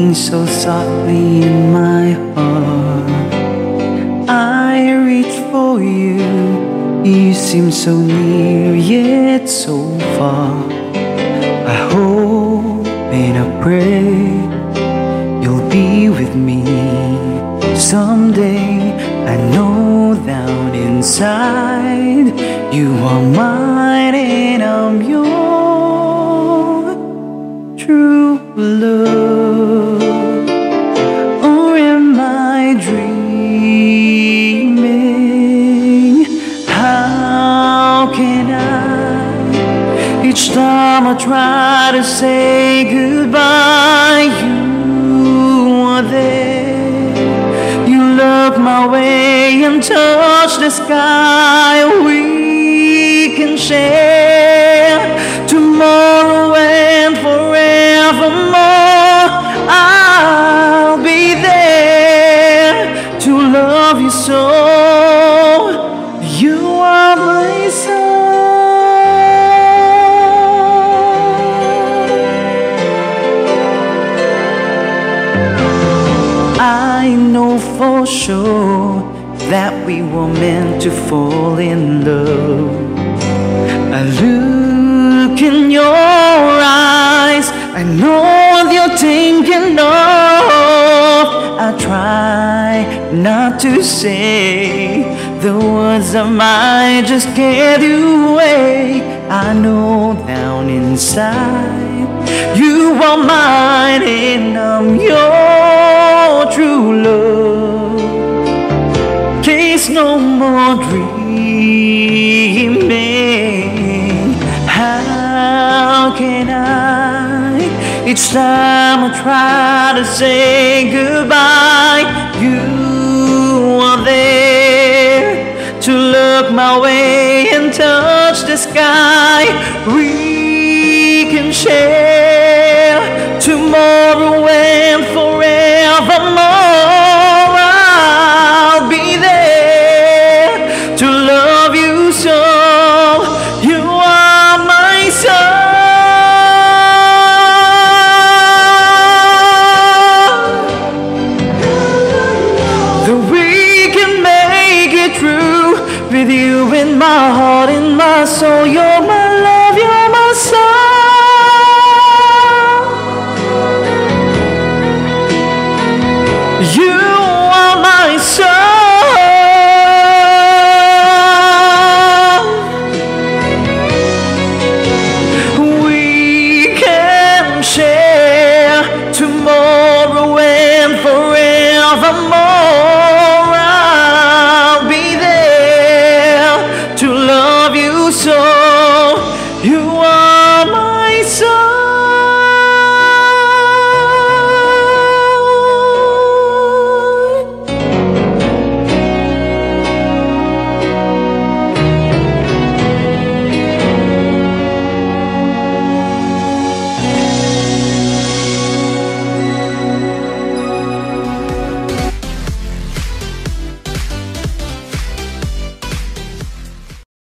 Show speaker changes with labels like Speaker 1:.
Speaker 1: Sing so softly in my heart. I reach for you. You seem so near yet so far. I hope and I pray you'll be with me someday. I know down inside you are mine and I'm your true love. Or am I dreaming? How can I? Each time I try to say goodbye, you are there. You look my way and touch the sky. We can share tomorrow and forevermore. I'll be there to love you so. You are my sun. I know for sure that we were meant to fall in love. I look in your eyes, I know what you're thinking of. I try not to say the words that might just get you away. I know down inside you are mine and I'm your true love. Case no more dreaming. How can I? Each time I try to say goodbye, you are there to look my way and touch the sky. We can share tomorrow and forevermore. I'll be there to love you so. You are my sun. That we can make it through with you in my heart, in my soul. You're my love, you're my soul. You